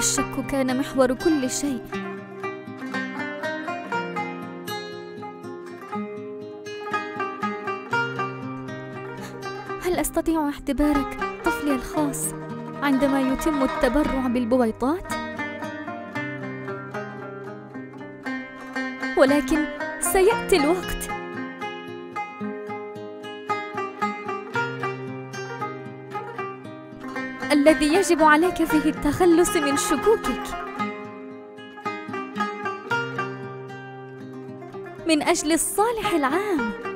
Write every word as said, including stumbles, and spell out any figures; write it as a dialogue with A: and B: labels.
A: الشك كان محور كل شيء. هل أستطيع اختبارك طفلي الخاص عندما يتم التبرع بالبويضات؟ ولكن سيأتي الوقت. الذي يجب عليك فيه التخلص من شكوكك من أجل الصالح العام.